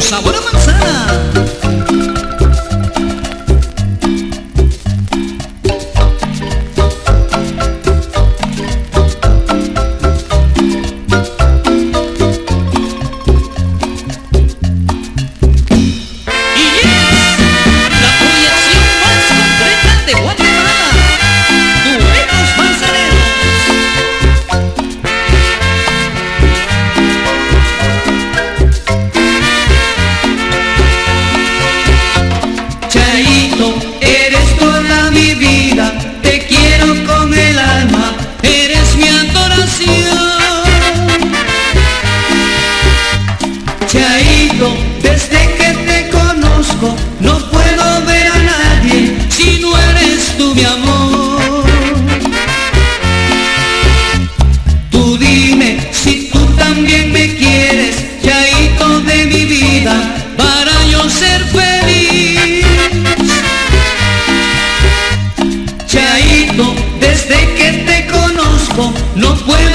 sabor a manzana. Eres toda mi vida, te quiero con el alma, eres mi adoración. Chaito, desde que te conozco, no puedo ver a nadie si no eres tú mi amor. Tú dime si tú también me quieres, Chaito de mi vida, para yo ser feliz. Chaito, desde que te conozco, no puedo